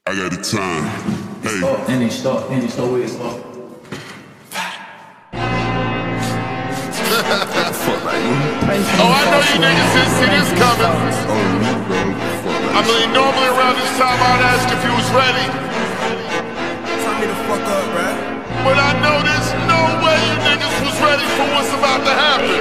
I got the time. Hey. And he start with his fuck. Oh, I know you niggas didn't see this coming. I mean, normally around this time I'd ask if you was ready. Tell me the fuck up, bruh. But I know there's no way you niggas was ready for what's about to happen.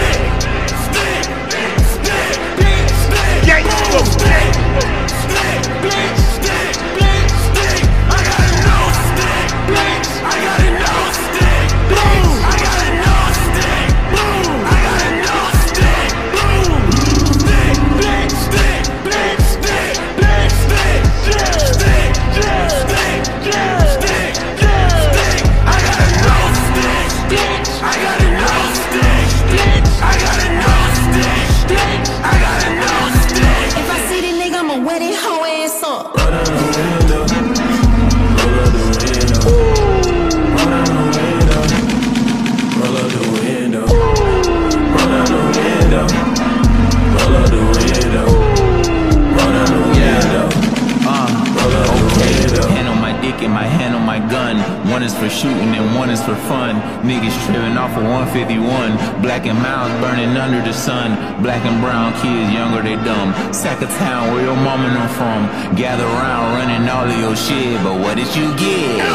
My hand on my gun, one is for shooting and one is for fun. Niggas tripping off of 151, black and miles burning under the sun. Black and brown kids, younger they dumb. Sack of town, where your mama know from. Gather around, running all of your shit, but what did you get?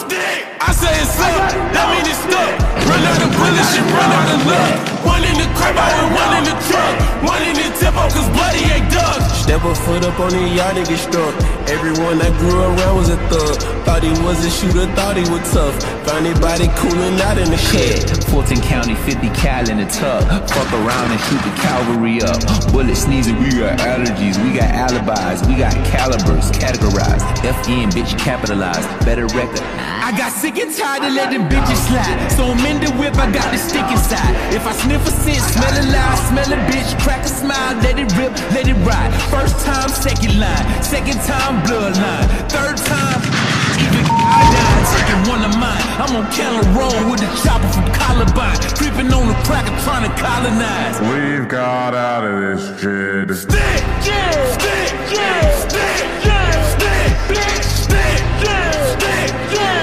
I say it's up, that mean it's stuck. Run out of bullets, shit run out of luck. One in the crib, I with one in the truck. One in the tempo, cause bloody ain't dug. Step a foot up on the yard and get struck. Everyone that grew around was a thug. Thought he was a shooter, thought he was tough. Found his body cooling out in the shed. 14 County, 50 cal in the tub. Fuck around and shoot the cavalry up. Bullet sneezing, we got allergies. We got alibis, we got calibers categorized. FN, bitch, capitalized. Better record. I got sick and tired of letting bitches slide. So I'm in the whip, I got the stick inside. If I sniff a scent, smell it loud, smell a bitch, crack a smile, let it rip, let it ride. First time, second line, second time, bloodline. Third time, even I died, taking one of mine. I'm on Keller Road with a chopper from Columbine, creeping on the cracker trying to colonize. We've got out of this shit. Stick, yeah, stick, yeah, stick, yeah, stick, bitch, stick, yeah, stick, yeah.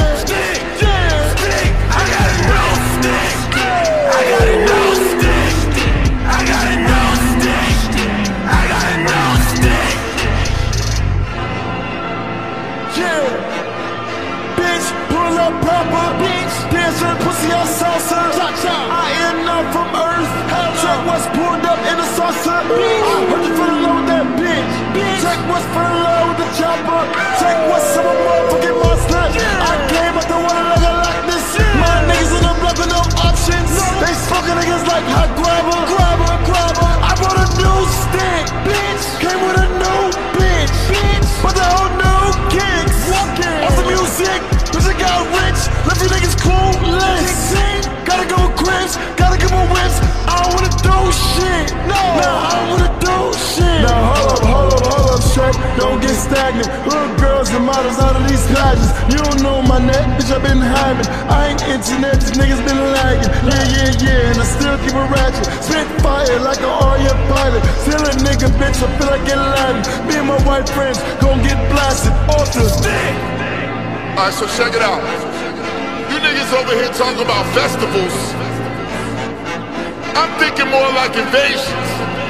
Pussy on salsa. I am not from Earth. Check what's pulled up in the saucer. I heard you fell in love with that bitch. Check what's fell in love with the chopper. Check what's some motherfucking monster. I came out the water like this. My niggas in the block with no options. They smoking niggas like hot grabber. I brought a new stick. Came with a new bitch. But the whole new kicks. Off the music. Bitch, I got rich. Left you niggas clueless. Gotta go with Crips, gotta come with whips. I don't wanna do shit. No, I don't wanna do shit. Now hold up, Shrek. Don't get stagnant. Hood girls and models out of these pageants. You don't know my name, bitch, I been hiding. I ain't internet, these niggas been lagging. Yeah, and I still keep a ratchet. Spit fire like an RF pilot. Still a nigga, bitch, I feel like getting Latin. Me and my white friends gon' get blasted off the stick. Alright, so check it out. You niggas over here talking about festivals. I'm thinking more like invasions.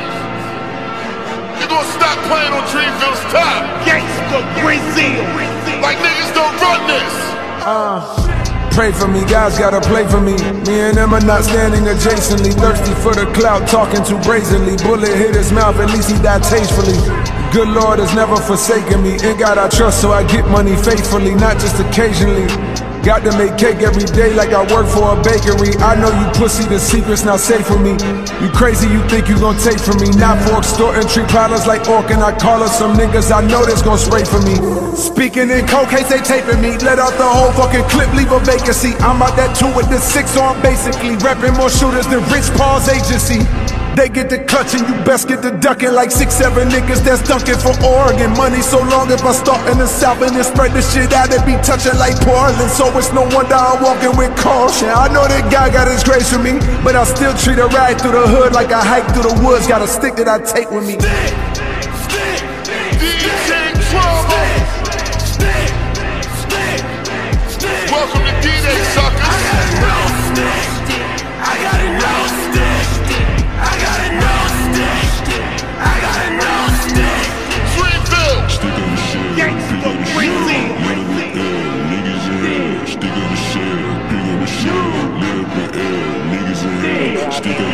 You gonna stop playing on Dreamville's top. Gangsta Brazil. Like niggas don't run this. Pray for me, guys gotta play for me. Me and them are not standing adjacently. Thirsty for the clout, talking too brazenly. Bullet hit his mouth, at least he died tastefully. Good Lord has never forsaken me. In God I trust, so I get money faithfully, not just occasionally. Got to make cake every day like I work for a bakery. I know you pussy, the secret's not safe for me. You crazy, you think you gon' take from me. Not for extorting, treat pilots like orc, and I call her some niggas I know that's gon' spray for me. Speaking in cold case, they taping me. Let out the whole fucking clip, leave a vacancy. I'm out that 2 with the 6 arm, basically repping more shooters than Rich Paul's agency. They get the clutching, you best get the ducking. Like 6-7 niggas that's dunking for Oregon. Money so long if I start in the South and then spread the shit out, it be touching like Portland. So it's no wonder I'm walking with caution. I know that God got his grace for me, but I still treat a ride through the hood like I hike through the woods. Got a stick that I take with me. DJ Trouble. stick it